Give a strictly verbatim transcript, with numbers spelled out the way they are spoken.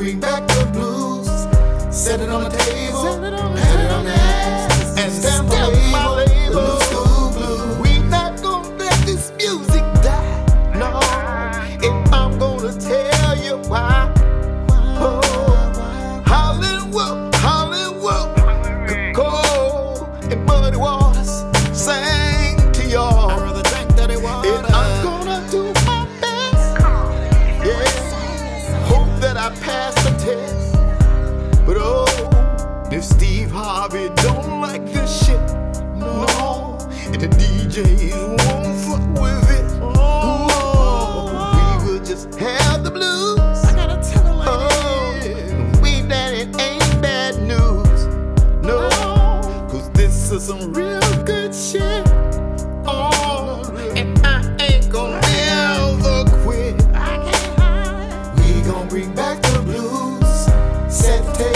bring back the blues. Set it on the table, set it on the pat it on the ass, and stamp my label, the new school blues. We not gonna let this music die, no. And I'm gonna tell you why. Oh, Hollywood, Hollywood, cold and muddy waters sang to y'all. I'd rather drink dirty water. And I'm gonna do my best, yeah. Hope that I pass the test. But oh, if Steve Harvey don't like this shit, no, and the D Js won't fuck with it, oh, we will just have the blues. I gotta tell her like oh, that. We that it ain't bad news, no, cause this is some real good shit. Oh, and I ain't gonna never quit. I can't hide. We gon' bring back the blues. Set the table.